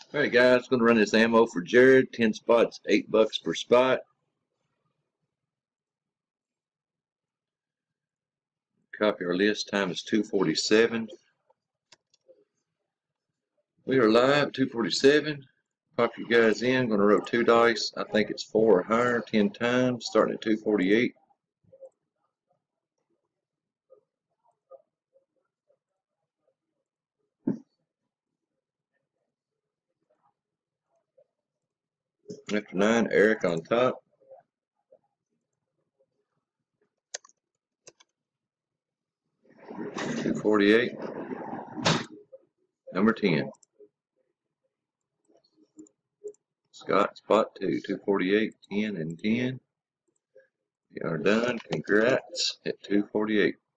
Alright guys, going to run this ammo for Jerrid. 10 spots, $8 per spot. Copy our list. Time is 2:47. We are live, 2:47. Pop you guys in. Going to roll 2 dice. I think it's 4 or higher, 10 times, starting at 2:48. After 9, Eric on top. $2.48. Number 10. Scott, spot 2. 2:48, 10, and 10. We are done. Congrats at 2:48.